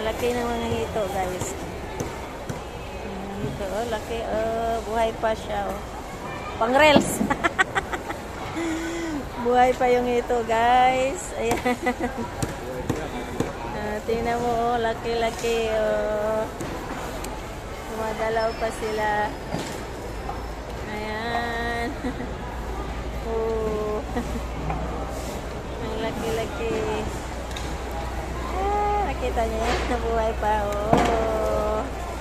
laki ng mga hito, guys. Hito, oh, laki. Oh, buhay pa siya, oh. Pang reels. Buhay pa yung hito, guys. Ayan. Tingnan mo, oh, laki-laki, oh. Gumagalaw pa sila. Ayan. Oh. Ang laki-laki. Nakita niyo yan? Nabuhay pa. Oh.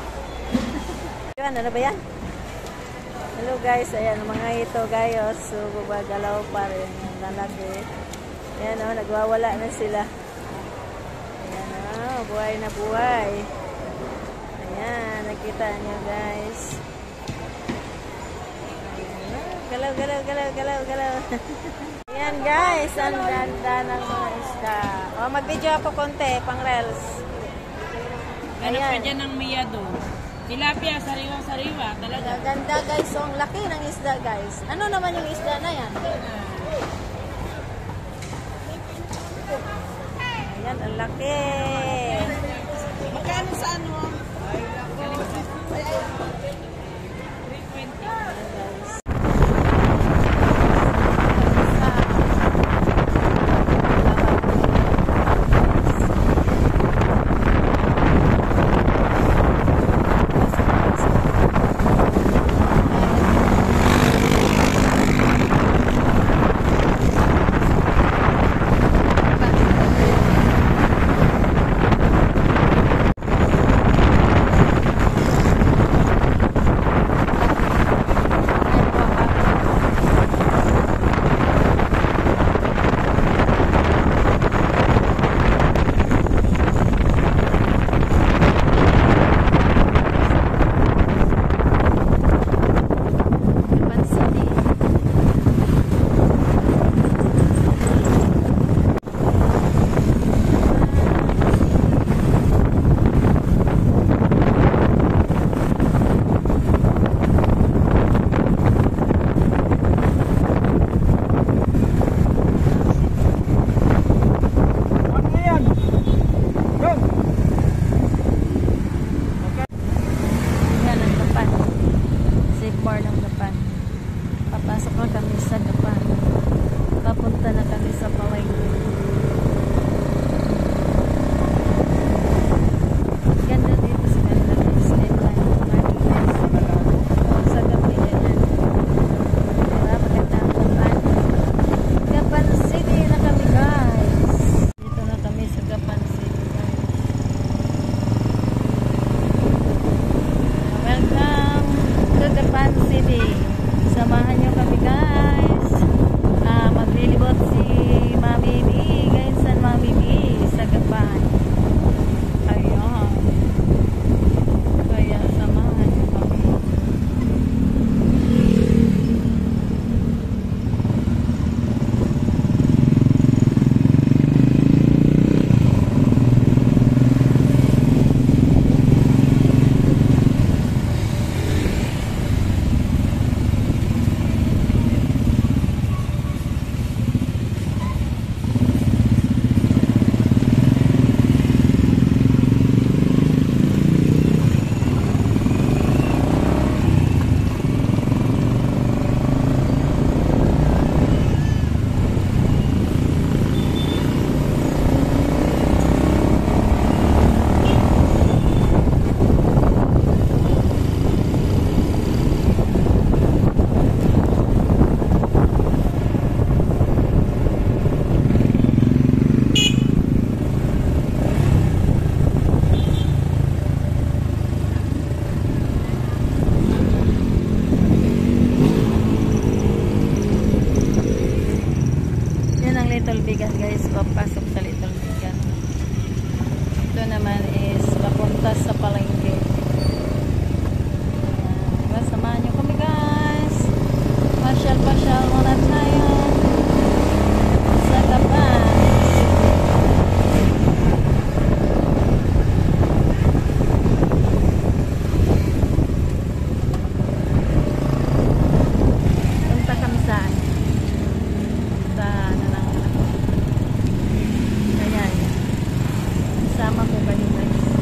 Ano ba yan? Hello guys. Ayan, mga ito guys. So, gumagalaw pa rin. Ang lalaki. Ayan, oh, nagwawala na sila. Ayan, oh, buhay na buhay. Ayan, nakita niyo guys. Galaw, galaw, galaw, galaw, galaw. Ayan guys, ang ganda ng mga isda. O, mag-video ako konti, pang reels. Ganap ka dyan ng miyado. Tilapia, sariwa-sariwa, talaga. Ganda guys, so ang laki ng isda guys. Ano naman yung isda na yan? Ayan, ang laki. Magkano sa ano? 320. Papasok na kami sa Gapan. Papunta na kami sa Palengke. Ganda dito sa ganda guys. Sa gabi ganyan. Diba? Maganda ang Gapan. Gapan City na kami guys. Dito na kami sa Gapan City guys. Welcome to Gapan City. Samahan nyo kami guys. Maglilibot si Mami B. Guys, and Mami B sa Gapan. Ayan. Kaya samahan nyo kami. Little Bigan guys, papasok sa Little Bigan. Ito naman is papunta sa Palengke. Ayan, samahan nyo kami guys. Pasyal-pasyal muna tayo sa Gapan. Punta kami saan? Sa sama ko kayo guys.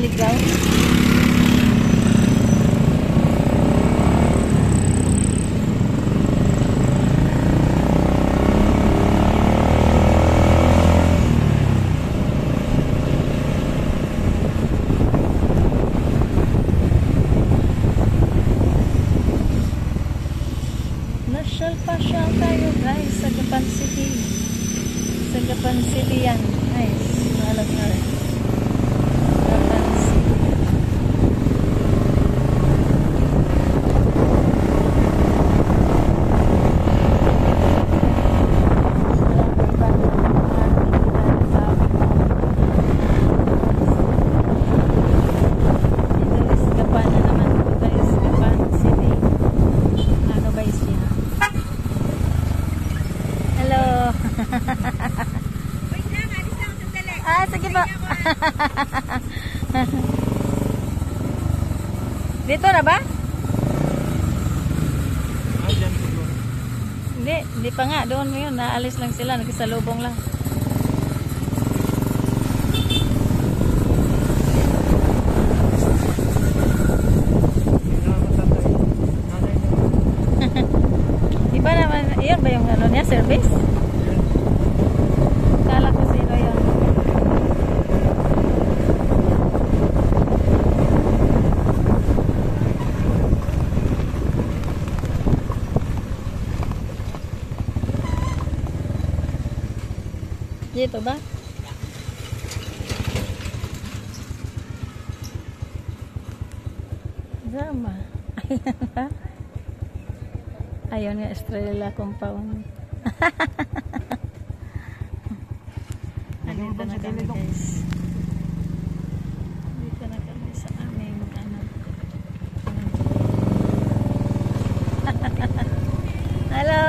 maligaw. Nasyal-pasyal tayo guys sa Gapan City. Sa Gapan City yan. Nice. Mahal na rin. Gapan City. Ito is Gapan na naman. Ito is Gapan City. Ano ba is niya? Hello. Sige po. Dito na ba? Hindi pa nga. Doon mo yun. Naalis lang sila. Nagsalubong lang. Iba naman. Iyon ba yung ano niya? Service? Kala ko sino yun. Dito ba? Drama. Ayan ba? Ayun nga, Estrella Compound. Dito na kami guys. Dito na kami sa aming ano. Hello!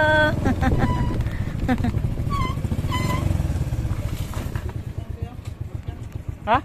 Ha?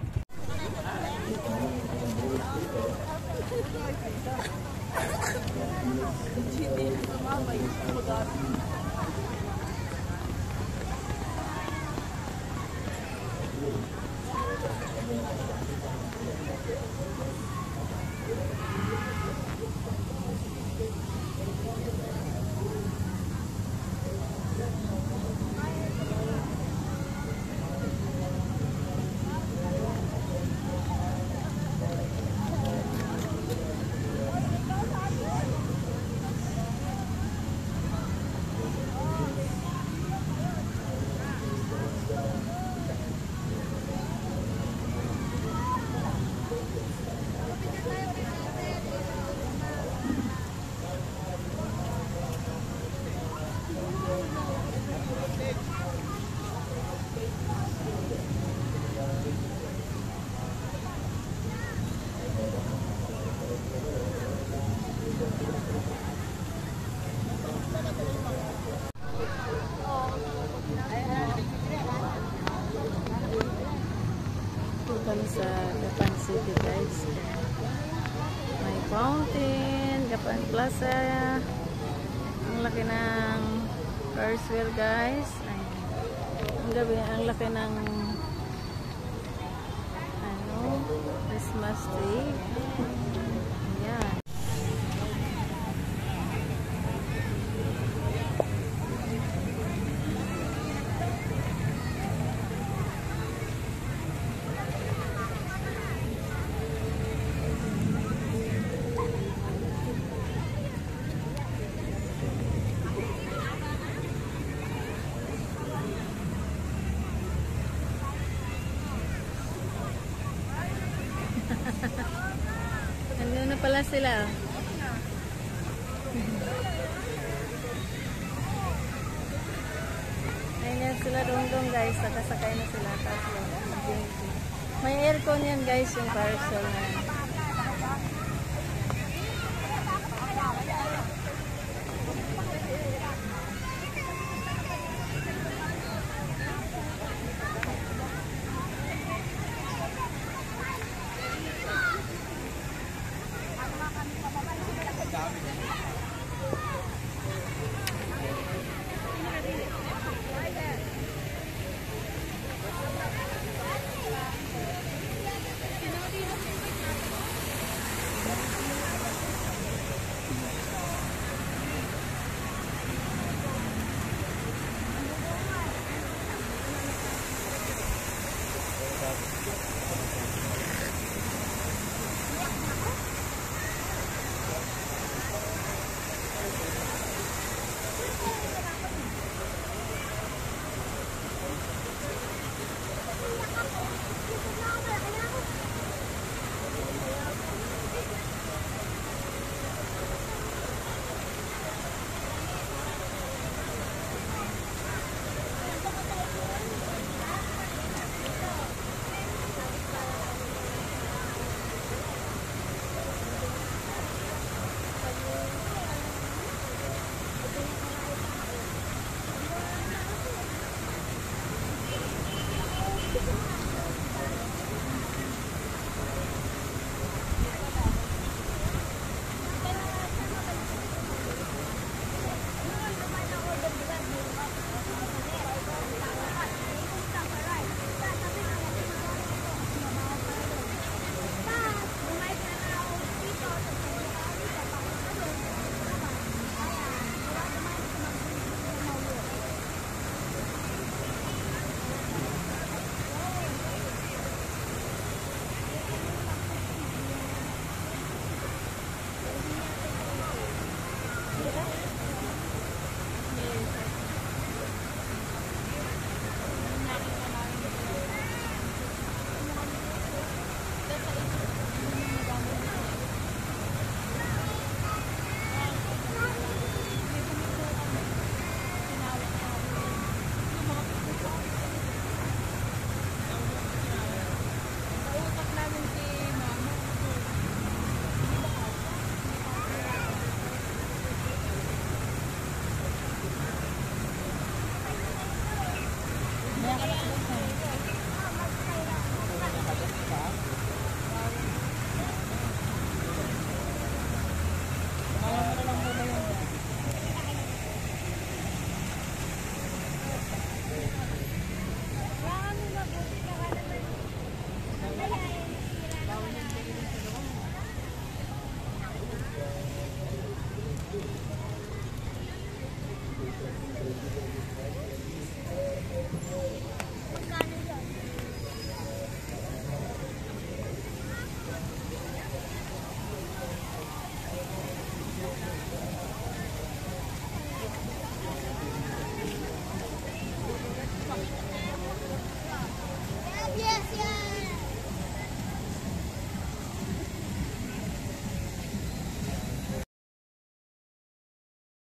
Kami sa Gapan City guys. May fountain, Gapan Plaza. Ang laki ng Carswell guys. Ay, ang gabi, ang laki ng ano, Christmas tree. Ayan. Ano na pala sila? Ayan sila dong guys. Nakasakay na sila. Tatlo. May aircon yan guys yung parcel na yan.